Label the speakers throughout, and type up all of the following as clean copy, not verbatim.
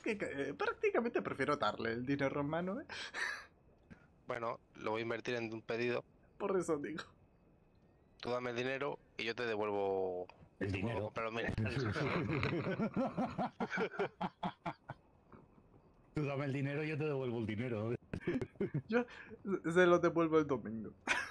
Speaker 1: que prácticamente prefiero darle el dinero en mano, ¿eh?
Speaker 2: Bueno, lo voy a invertir en un pedido.
Speaker 1: Por eso digo.
Speaker 2: Tú dame el dinero y yo te devuelvo
Speaker 3: El dinero.
Speaker 2: Comprar los minerales.
Speaker 3: Tú dame el dinero y yo te devuelvo el dinero.
Speaker 1: Yo se lo devuelvo el domingo.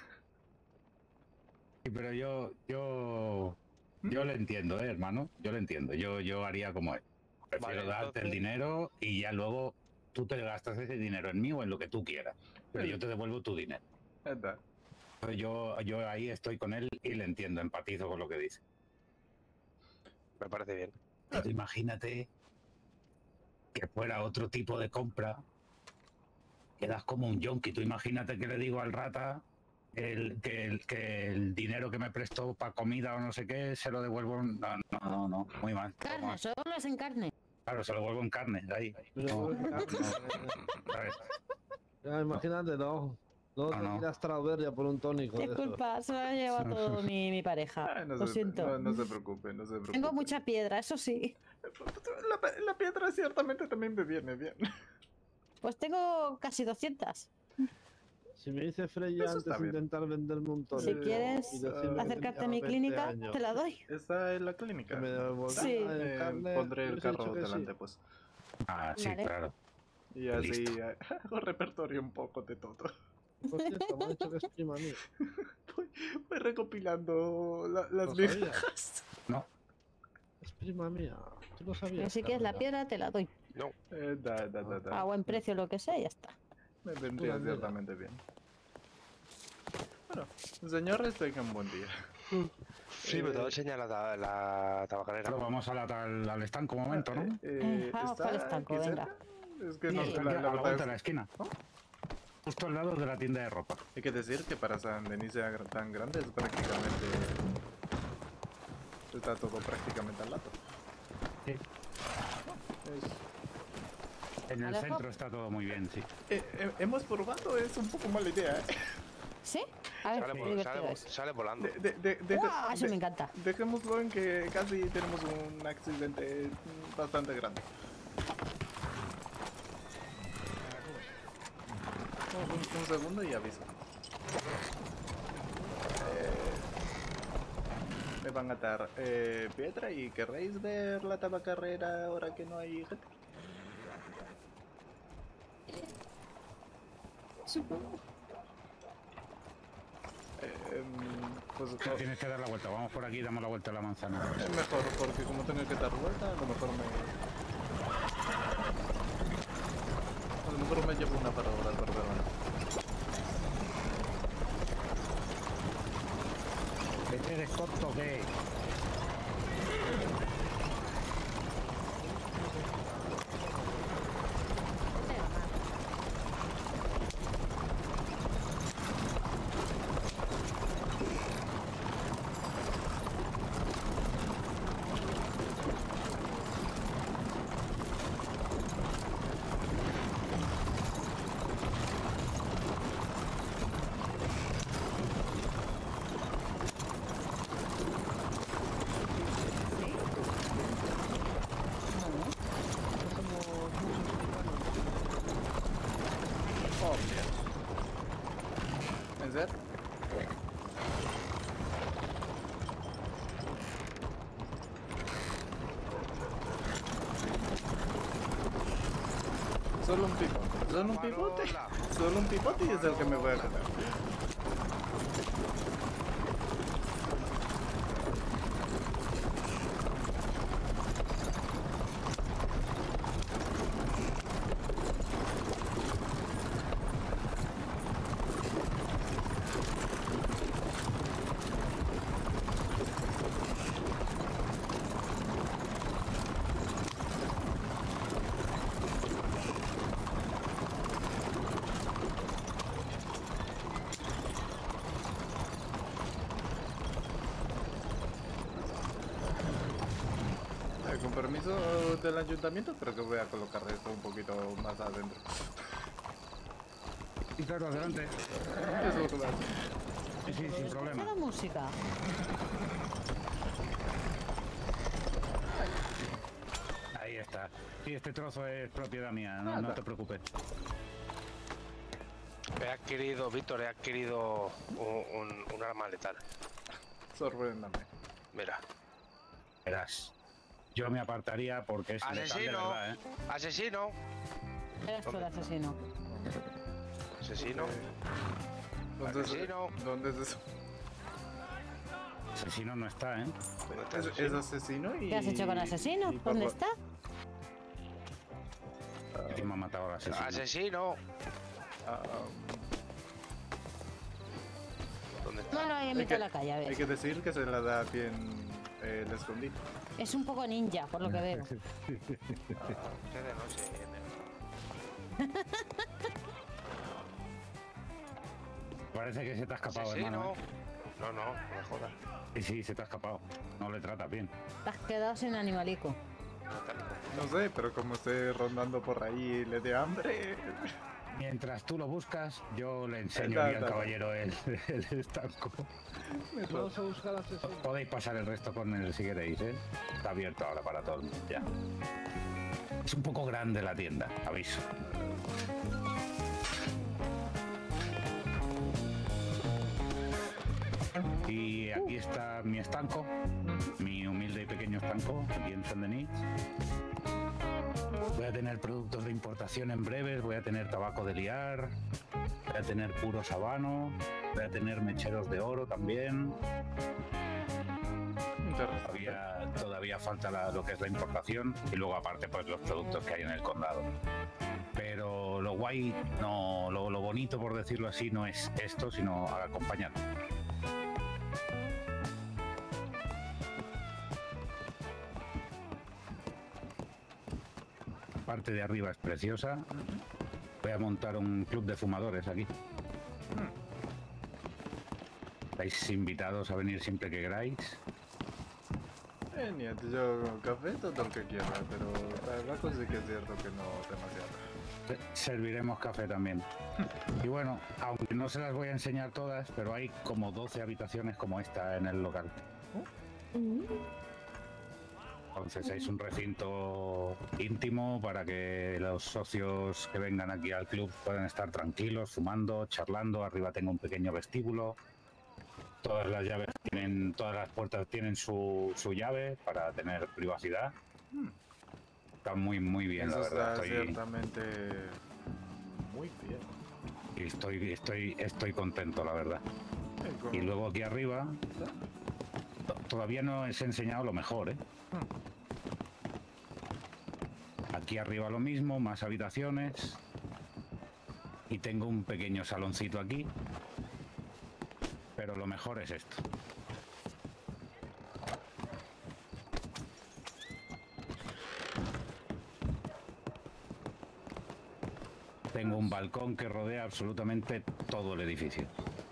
Speaker 3: Sí, pero yo le entiendo, hermano. Yo le entiendo. Yo haría como él. Prefiero
Speaker 2: Vale,
Speaker 3: darte el
Speaker 2: entonces-
Speaker 3: dinero y ya luego tú te gastas ese dinero en mí o en lo que tú quieras. Pero yo te devuelvo tu dinero.
Speaker 1: Anda.
Speaker 3: Yo ahí estoy con él y le entiendo, empatizo con lo que dice.
Speaker 2: Me parece bien.
Speaker 3: Pero imagínate que fuera otro tipo de compra. Quedas como un yonki. Tú imagínate que le digo al rata que el dinero que me prestó para comida o no sé qué se lo devuelvo. No, muy mal.
Speaker 4: Carne, solo es en carne.
Speaker 3: Claro, se lo devuelvo en carne, ahí.
Speaker 5: Pero,
Speaker 3: ¿Sabes?
Speaker 5: ya, imagínate, no. No te
Speaker 3: No.
Speaker 5: tiras Strawberry por un tónico. de eso.
Speaker 4: Disculpa, se lo ha llevado todo mi pareja.
Speaker 1: No
Speaker 4: Lo
Speaker 1: se,
Speaker 4: siento.
Speaker 1: no se preocupe, no se preocupe.
Speaker 4: Tengo mucha piedra, eso sí.
Speaker 1: La piedra ciertamente también me viene bien.
Speaker 4: Pues tengo casi 200.
Speaker 5: Si me dice Freya
Speaker 1: Eso
Speaker 5: antes
Speaker 1: está
Speaker 5: de
Speaker 1: bien.
Speaker 5: intentar vender un tónico.
Speaker 4: Si quieres
Speaker 5: y decirme que
Speaker 4: acercarte a
Speaker 5: tenía
Speaker 4: mi
Speaker 5: 20
Speaker 4: clínica,
Speaker 5: años,
Speaker 4: te la doy.
Speaker 1: Está en la clínica.
Speaker 5: que me devolvía
Speaker 4: Sí.
Speaker 5: en carne,
Speaker 1: Pondré el
Speaker 5: hubiese dicho
Speaker 1: carro
Speaker 5: que sí.
Speaker 1: delante, pues.
Speaker 3: Ah, sí,
Speaker 4: Vale.
Speaker 3: claro.
Speaker 1: Y así
Speaker 3: Listo.
Speaker 1: hago repertorio un poco de todo.
Speaker 5: Por cierto, me han dicho que es prima mía.
Speaker 1: Voy recopilando las
Speaker 5: ¿Lo
Speaker 1: migajas.
Speaker 3: No,
Speaker 5: Es prima mía. Tú lo sabías.
Speaker 4: Si quieres la
Speaker 5: Carolina?
Speaker 4: piedra, te la doy.
Speaker 2: No,
Speaker 4: A buen precio, lo que sea, y ya está.
Speaker 1: Me vendría
Speaker 5: Mira.
Speaker 1: ciertamente bien. Bueno, señores, tengan un buen día.
Speaker 2: sí, pero te voy a enseñar la tabacalera.
Speaker 3: pero vamos al estanco un momento, ¿no?
Speaker 4: Vamos
Speaker 1: ¿está
Speaker 4: para el estanco,
Speaker 1: aquí
Speaker 4: venga.
Speaker 1: cerca? Es que
Speaker 3: Sí,
Speaker 1: no,
Speaker 3: está
Speaker 1: la
Speaker 3: aquí a la
Speaker 1: verdad
Speaker 3: vuelta de
Speaker 1: es-
Speaker 3: la esquina. Justo al lado de la tienda de ropa.
Speaker 1: hay que decir que para San Denis sea tan grande es prácticamente... está todo prácticamente al lado.
Speaker 3: Sí.
Speaker 1: Es-
Speaker 3: En el
Speaker 4: ¿Alejo?
Speaker 3: centro está todo muy bien, sí.
Speaker 1: hemos probado, es un poco mala idea, ¿eh?
Speaker 4: ¿Sí? A ver,
Speaker 2: Sale,
Speaker 4: qué
Speaker 2: vol-
Speaker 4: divertido
Speaker 2: sale,
Speaker 4: es.
Speaker 2: sale volando.
Speaker 4: ¡Uah! Eso me encanta.
Speaker 1: Dejémoslo en que casi tenemos un accidente bastante grande. Un segundo y aviso. Me van a dar piedra y querréis ver la tabacarrera ahora que no hay gente. Pues
Speaker 3: No tienes que dar la vuelta. Vamos por aquí y damos la vuelta a la manzana.
Speaker 1: es mejor porque como tengo que dar vuelta, a lo mejor me llevo una para ahora, perdón.
Speaker 3: ¿Eres tonto qué?
Speaker 1: Oh, bien. ¿En serio? Solo un pivote, solo un pivote, solo un pivote y es el que me voy a ganar. Con permiso del ayuntamiento, creo que voy a colocar esto un poquito más adentro.
Speaker 3: Y claro, adelante.
Speaker 1: Es lo que voy a hacer.
Speaker 3: Sí, sin problema.
Speaker 4: Escucha la música.
Speaker 3: Ahí está. Sí, este trozo es propiedad mía, no, no te preocupes.
Speaker 2: He adquirido, Víctor, he adquirido un arma letal.
Speaker 1: Sorpréndame.
Speaker 2: Mira.
Speaker 3: Verás. Yo me apartaría porque es letal de verdad, ¿eh?
Speaker 2: ¡Asesino!
Speaker 4: Eres tú el asesino.
Speaker 2: ¡Asesino!
Speaker 1: Asesino. ¿Dónde es eso?
Speaker 3: Asesino no está, ¿eh?
Speaker 2: ¿Dónde está
Speaker 1: Es
Speaker 2: asesino?
Speaker 1: asesino y...
Speaker 4: ¿Qué has hecho con asesino?
Speaker 1: y
Speaker 4: ¿Dónde
Speaker 1: papá-
Speaker 4: está?
Speaker 3: ¿Quién me ha matado al asesino?
Speaker 2: ¡Asesino!
Speaker 1: Ah,
Speaker 2: ¿Dónde está?
Speaker 4: No lo hay en mitad de la calle, a
Speaker 1: hay
Speaker 4: ver.
Speaker 1: que decir que se la da bien el escondite.
Speaker 4: Es un poco ninja, por lo que veo.
Speaker 2: Qué de noche viene.
Speaker 3: Parece que se te ha escapado, hermano.
Speaker 2: ¡Asesino! No, no me jodas.
Speaker 3: Sí, se te ha escapado. No le tratas bien.
Speaker 4: Te has quedado sin animalico.
Speaker 1: No sé, pero como estoy rondando por ahí y le dé hambre...
Speaker 3: Mientras tú lo buscas, yo le enseño
Speaker 1: Da,
Speaker 3: aquí al
Speaker 1: da, da.
Speaker 3: caballero el estanco.
Speaker 5: Vamos a buscar asesino.
Speaker 3: Podéis pasar el resto con él si queréis, ¿eh? Está abierto ahora para todo el mundo, ya. Es un poco grande la tienda, aviso. Y aquí está mi estanco, mi humilde y pequeño estanco, aquí en Saint-Denis. Voy a tener productos de importación en breves, voy a tener tabaco de liar, voy a tener puro sabano, voy a tener mecheros de oro también. Todavía falta lo que es la importación y luego aparte pues los productos que hay en el condado. Pero lo guay, no, lo bonito por decirlo así, no es esto, sino acompañar. La parte de arriba es preciosa. Voy a montar un club de fumadores aquí. Estáis invitados a venir siempre que queráis.
Speaker 1: Genial, yo café todo lo que quiera, pero la cosa sí que es cierto que no demasiado.
Speaker 3: Serviremos café también. Y bueno, aunque no se las voy a enseñar todas, pero hay como 12 habitaciones como esta en el local. Entonces es un recinto íntimo para que los socios que vengan aquí al club puedan estar tranquilos, fumando, charlando. Arriba tengo un pequeño vestíbulo. Todas las llaves tienen, todas las puertas tienen su llave para tener privacidad. Está muy bien,
Speaker 1: Eso
Speaker 3: la verdad.
Speaker 1: está ciertamente muy bien.
Speaker 3: Estoy contento, la verdad. Y luego aquí arriba todavía no os he enseñado lo mejor, ¿eh? Aquí arriba lo mismo, más habitaciones. Y tengo un pequeño saloncito aquí. Pero lo mejor es esto. Tengo un balcón que rodea absolutamente todo el edificio.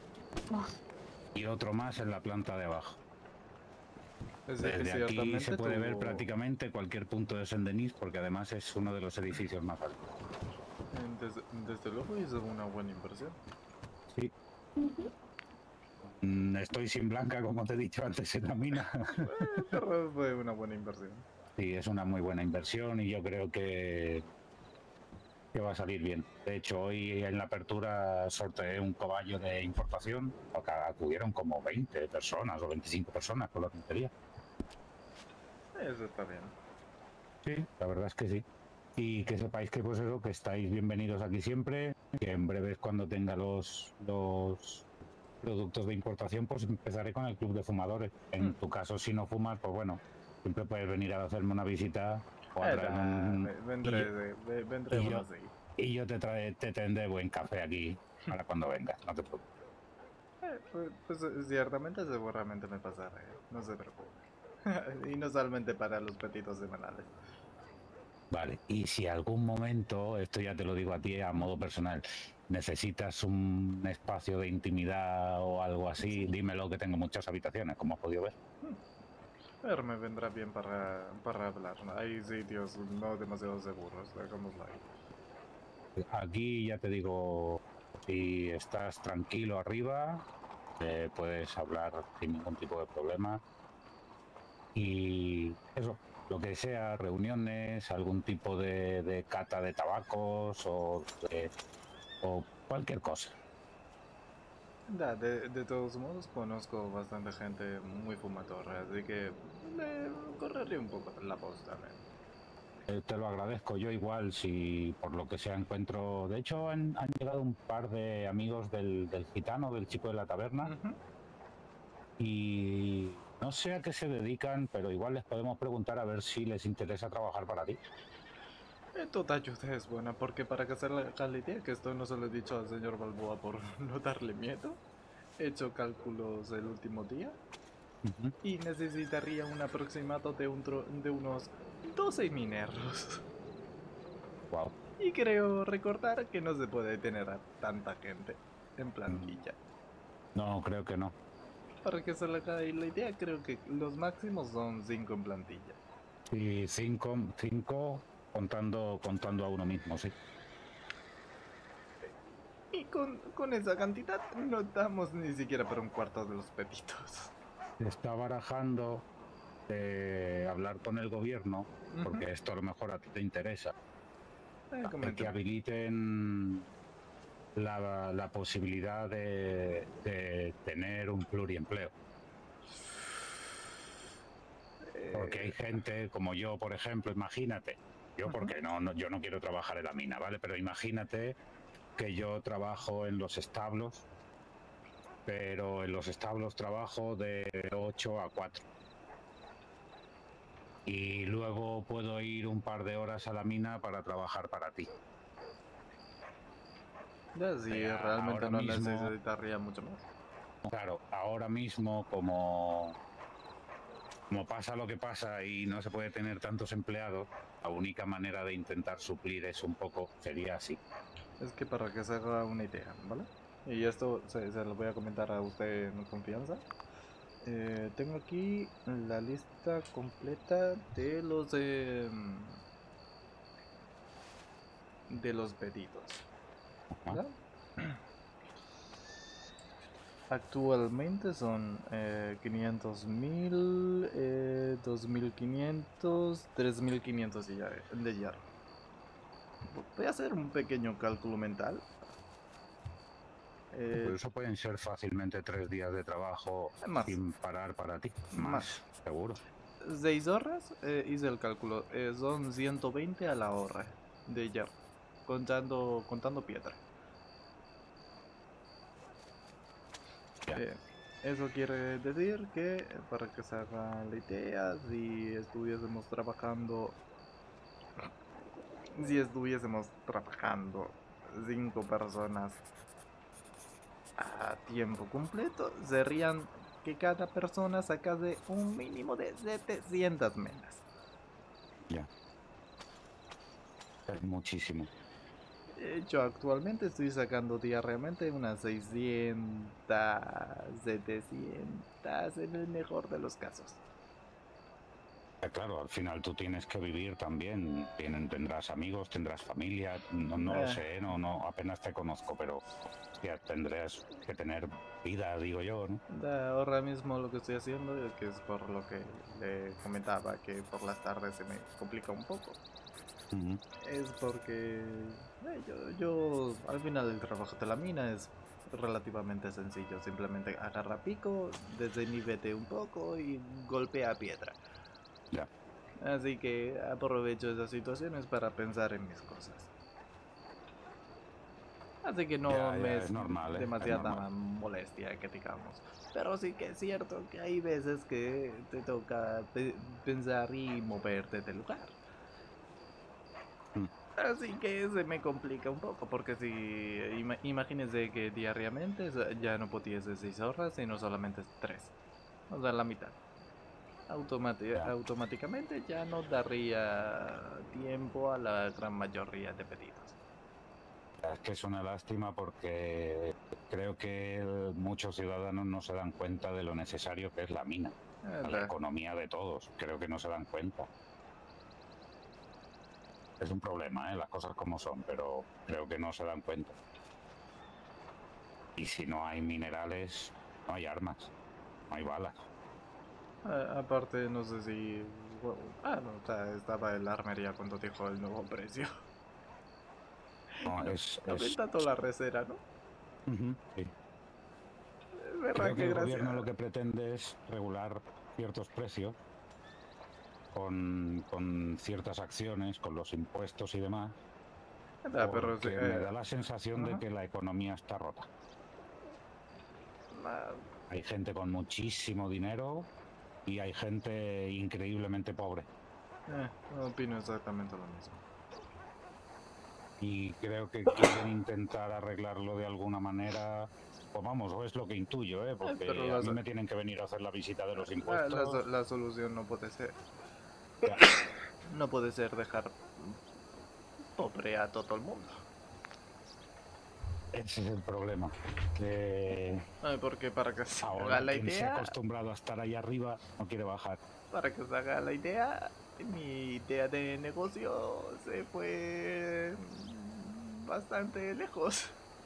Speaker 3: Y otro más en la planta de abajo. Desde aquí se puede ver prácticamente cualquier punto de Saint-Denis porque además es uno de los edificios más altos.
Speaker 1: Desde luego hizo una buena inversión.
Speaker 3: Sí. Estoy sin Blanca, como te he dicho antes, en la mina.
Speaker 1: Pero fue una buena inversión.
Speaker 3: Sí, es una muy buena inversión y yo creo que va a salir bien. De hecho, hoy en la apertura sorteé un caballo de importación, porque acudieron como 20 personas o 25 personas con la tontería.
Speaker 1: Eso está bien.
Speaker 3: Sí, la verdad es que sí. Y que sepáis que pues eso, que estáis bienvenidos aquí siempre, que en breves cuando tenga los productos de importación, pues empezaré con el club de fumadores. En tu caso, si no fumas, pues bueno, siempre puedes venir a hacerme una visita o a traerme un...
Speaker 1: Vendré
Speaker 3: y yo-
Speaker 1: más ahí.
Speaker 3: Y yo te tendré buen café aquí para cuando vengas, no te preocupes.
Speaker 1: Pues ciertamente, seguramente me pasaré. No se preocupe. Y no solamente para los petitos semanales.
Speaker 3: Vale, y si algún momento, esto ya te lo digo a ti a modo personal, necesitas un espacio de intimidad o algo así, dímelo, que tengo muchas habitaciones, como has podido ver.
Speaker 1: Pero me vendrá bien para hablar. Hay sitios no demasiado seguros, dejámoslo ahí.
Speaker 3: Aquí ya te digo, si estás tranquilo arriba, puedes hablar sin ningún tipo de problema. Y eso, lo que sea, reuniones, algún tipo de cata de tabacos o cualquier cosa.
Speaker 1: De todos modos, conozco bastante gente muy fumadora, así que me correré un poco la voz también.
Speaker 3: Te lo agradezco. Yo igual, si por lo que sea encuentro... De hecho, han llegado un par de amigos del gitano, del chico de la taberna,
Speaker 1: Ujú.
Speaker 3: y no sé a qué se dedican, pero igual les podemos preguntar a ver si les interesa trabajar para ti.
Speaker 1: Toda ayuda es buena, porque para que se haga la idea, que esto no se lo he dicho al señor Balboa por no darle miedo, he hecho cálculos el último día
Speaker 3: Ujú.
Speaker 1: y necesitaría un aproximado de, de unos 12 mineros.
Speaker 3: Wow.
Speaker 1: Y creo recordar que no se puede tener a tanta gente en plantilla.
Speaker 3: No, creo que no.
Speaker 1: Para que se le haga la idea, creo que los máximos son 5 en plantilla.
Speaker 3: Sí, cinco contando a uno mismo, sí.
Speaker 1: Y con esa cantidad no damos ni siquiera para un cuarto de los peditos.
Speaker 3: Se está barajando de hablar con el gobierno, porque esto a lo mejor a ti te interesa, de que
Speaker 1: Coméntame.
Speaker 3: habiliten la posibilidad de tener un pluriempleo. Porque hay gente como yo, por ejemplo, imagínate, yo porque yo no quiero trabajar en la mina, ¿vale? Pero imagínate que yo trabajo en los establos, pero en los establos trabajo de 8 a 4. Y luego puedo ir un par de horas a la mina para trabajar para ti.
Speaker 1: Ya, sí, realmente
Speaker 3: Ahora
Speaker 1: no
Speaker 3: mismo,
Speaker 1: necesitaría mucho más.
Speaker 3: claro, ahora mismo como pasa lo que pasa y no se puede tener tantos empleados, la única manera de intentar suplir eso un poco sería así.
Speaker 1: Es que para que se haga una idea, ¿vale? Y esto se lo voy a comentar a usted en confianza. Tengo aquí la lista completa de de los pedidos. ¿Verdad? Actualmente son 500.000, 2.500, 3.500 de hierro. Voy a hacer un pequeño cálculo mental.
Speaker 3: Por eso pueden ser fácilmente 3 días de trabajo
Speaker 1: Más.
Speaker 3: sin parar para ti.
Speaker 1: Más.
Speaker 3: Más, seguro.
Speaker 1: 6 horas, hice el cálculo. Son 120 a la hora de hierro, contando piedra.
Speaker 3: Ya.
Speaker 1: Eso quiere decir que, para que se haga la idea, si estuviésemos trabajando 5 personas a tiempo completo, serían que cada persona sacase un mínimo de 700 menas.
Speaker 3: Ya. Es muchísimo.
Speaker 1: Yo actualmente estoy sacando diariamente unas 600, 700 en el mejor de los casos.
Speaker 3: Claro, al final tú tienes que vivir también. Tendrás amigos, tendrás familia. No lo sé, no, apenas te conozco, pero ya tendrás que tener vida, digo yo, ¿no?
Speaker 1: Ahora mismo lo que estoy haciendo, que es por lo que le comentaba que por las tardes se me complica un poco, es porque yo al final el trabajo de la mina es relativamente sencillo. Simplemente agarra pico, desnivete un poco y golpea piedra.
Speaker 3: Ya.
Speaker 1: Así que aprovecho esas situaciones para pensar en mis cosas. Así que no me
Speaker 3: es normal,
Speaker 1: demasiada
Speaker 3: es normal.
Speaker 1: molestia, que digamos. Pero sí que es cierto que hay veces que te toca pensar y moverte del lugar. Así que se me complica un poco, porque si imagínese que diariamente ya no pudiese 6 horas, sino solamente 3. O sea, la mitad. Automáticamente ya no daría tiempo a la gran mayoría de pedidos.
Speaker 3: Es que es una lástima porque creo que muchos ciudadanos no se dan cuenta de lo necesario que es la mina, a la economía de todos. Creo que no se dan cuenta. Es un problema, las cosas como son, pero creo que no se dan cuenta. Y si no hay minerales, no hay armas, no hay balas.
Speaker 1: Aparte, no sé si No, o sea, estaba en la armería cuando dijo el nuevo precio.
Speaker 3: No,
Speaker 1: No,
Speaker 3: es...
Speaker 1: no ven tanto la recera, ¿no?
Speaker 3: Sí.
Speaker 1: Es verdad
Speaker 3: Creo que
Speaker 1: que
Speaker 3: el
Speaker 1: gracias.
Speaker 3: gobierno lo que pretende es regular ciertos precios con ciertas acciones, con los impuestos y demás,
Speaker 1: Pero sí,
Speaker 3: porque me da la sensación de
Speaker 1: ajá.
Speaker 3: que la economía está rota.
Speaker 1: Ah,
Speaker 3: Hay gente con muchísimo dinero y hay gente increíblemente pobre.
Speaker 1: opino exactamente lo mismo.
Speaker 3: Y creo que quieren intentar arreglarlo de alguna manera. Pues vamos, o es lo que intuyo, porque
Speaker 1: pero
Speaker 3: a mí me tienen que venir a hacer la visita de los
Speaker 1: la
Speaker 3: impuestos.
Speaker 1: la solución no puede ser.
Speaker 3: Ya.
Speaker 1: No puede ser dejar pobre a todo el mundo.
Speaker 3: Ese es el problema. Que
Speaker 1: Porque para que se haga
Speaker 3: ahora
Speaker 1: la
Speaker 3: quien se ha
Speaker 1: idea,
Speaker 3: acostumbrado a estar ahí arriba no quiere bajar.
Speaker 1: para que se haga la idea, mi idea de negocio se fue bastante lejos.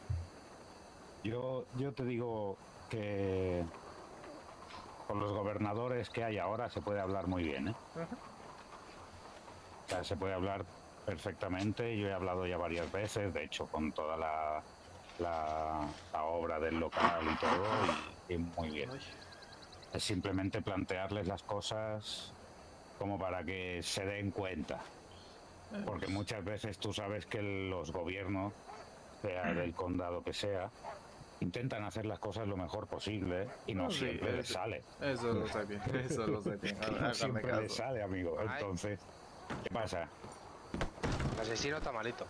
Speaker 3: Yo te digo que con los gobernadores que hay ahora se puede hablar muy bien,
Speaker 1: Ajá.
Speaker 3: O sea, se puede hablar perfectamente. Yo he hablado ya varias veces, de hecho, con toda la obra del local y todo, y muy bien.
Speaker 1: Uy.
Speaker 3: Es simplemente plantearles las cosas como para que se den cuenta. Porque muchas veces tú sabes que los gobiernos, sea del condado que sea, intentan hacer las cosas lo mejor posible y no
Speaker 1: Sí,
Speaker 3: siempre les sale.
Speaker 1: Eso lo sé bien, eso lo sé bien.
Speaker 3: No
Speaker 1: Hágame
Speaker 3: siempre les
Speaker 1: caso.
Speaker 3: sale, amigo.
Speaker 2: Ay.
Speaker 3: Entonces, ¿qué pasa?
Speaker 2: El asesino está malito.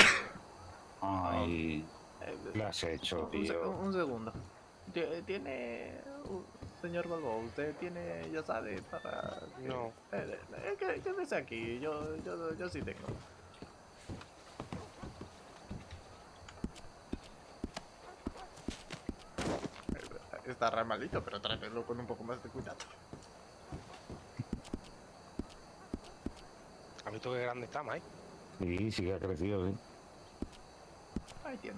Speaker 3: Ay,
Speaker 1: Eh,
Speaker 3: lo has hecho,
Speaker 1: un,
Speaker 3: tío.
Speaker 1: un segundo. Tiene... Señor Balbo, usted tiene, ya sabe, para...
Speaker 2: No.
Speaker 1: Quédese aquí, yo sí tengo. Está re malito, pero tráetelo con un poco más de cuidado.
Speaker 2: ¿Has visto qué grande está, Mike?
Speaker 3: Sí, sí que ha crecido, sí.
Speaker 1: Ahí tiene.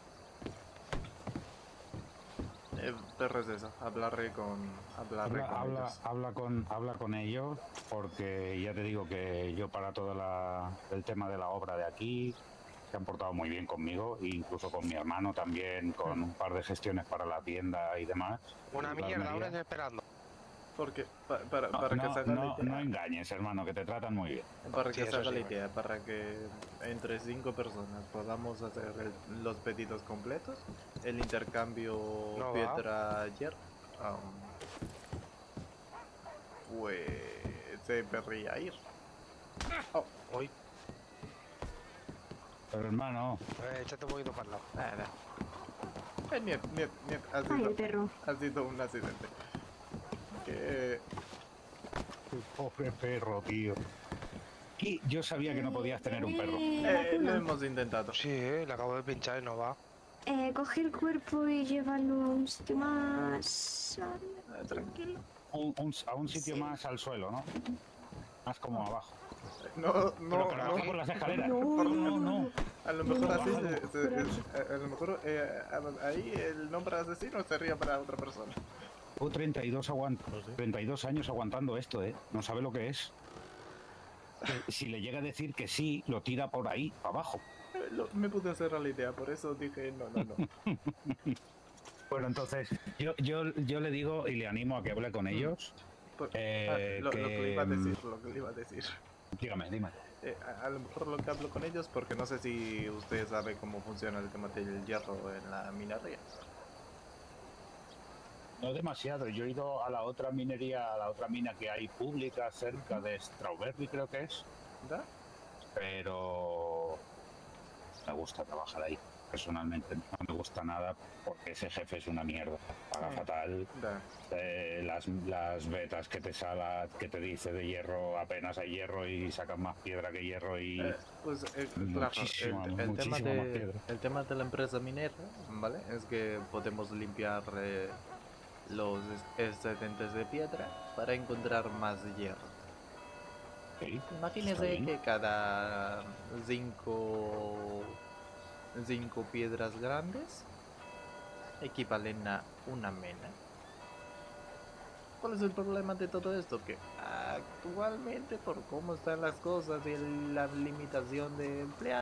Speaker 1: Pero es eso, hablaré con ellos.
Speaker 3: Habla con ellos, porque ya te digo que yo para todo el tema de la obra de aquí se han portado muy bien conmigo, e incluso con mi hermano también, con un par de gestiones para la tienda y demás.
Speaker 2: Una
Speaker 3: La
Speaker 2: mierda,
Speaker 3: armería.
Speaker 2: ahora estoy esperando.
Speaker 1: Porque, para que se haga la
Speaker 3: No
Speaker 1: idea,
Speaker 3: engañes, hermano, que te tratan muy bien.
Speaker 1: para
Speaker 2: Sí,
Speaker 1: que se
Speaker 2: eso
Speaker 1: haga
Speaker 2: sí,
Speaker 1: la
Speaker 2: bueno.
Speaker 1: idea, para que entre 5 personas podamos hacer los pedidos completos, el intercambio
Speaker 2: No va.
Speaker 1: piedra-hierro, pues se debería ir. Oh,
Speaker 2: Uy,
Speaker 3: Pero hermano,
Speaker 2: échate un poquito para el lado.
Speaker 1: nada. Niet,
Speaker 6: Ay, el perro.
Speaker 1: ha sido un accidente. Que...
Speaker 3: pobre perro, tío. Y yo sabía que no podías tener un perro.
Speaker 1: lo hemos intentado.
Speaker 2: Sí, le acabo de pinchar y no va.
Speaker 6: Coge el cuerpo y llévalo a un sitio más...
Speaker 1: Tranquilo.
Speaker 3: A un sitio
Speaker 6: Sí.
Speaker 3: más al suelo, ¿no? Más como abajo.
Speaker 1: No,
Speaker 3: Pero por abajo por las escaleras.
Speaker 6: No.
Speaker 1: A lo mejor así,
Speaker 6: Pero-
Speaker 1: a lo mejor ahí el nombre asesino sería para otra persona.
Speaker 3: Llevo 32 años aguantando esto, No sabe lo que es. Si le llega a decir que sí, lo tira por ahí, abajo.
Speaker 1: Me pude hacer a la idea, por eso dije no.
Speaker 3: Bueno, entonces, yo le digo y le animo a que hable con ellos.
Speaker 1: Lo que le iba a
Speaker 3: que-
Speaker 1: decir,
Speaker 3: Dígame.
Speaker 1: a lo mejor lo que hablo con ellos, porque no sé si usted sabe cómo funciona el tema del hierro en la minería.
Speaker 3: No demasiado. Yo he ido a la otra minería, a la otra mina que hay pública cerca de Strawberry, creo que es.
Speaker 1: ¿Da?
Speaker 3: Pero me gusta trabajar ahí. Personalmente no me gusta nada porque ese jefe es una mierda. Paga fatal.
Speaker 1: Da.
Speaker 3: Las vetas que te dice de hierro, apenas hay hierro y sacan más piedra que hierro y
Speaker 1: Pues
Speaker 3: muchísima más piedra.
Speaker 1: el tema de la empresa minera, ¿vale? Es que podemos limpiar los excedentes de piedra para encontrar más hierro.
Speaker 3: Sí,
Speaker 1: Imagínese
Speaker 3: está bien.
Speaker 1: que cada cinco piedras grandes equivalen a una mena. ¿Cuál es el problema de todo esto? Que actualmente, por cómo están las cosas y la limitación de empleados,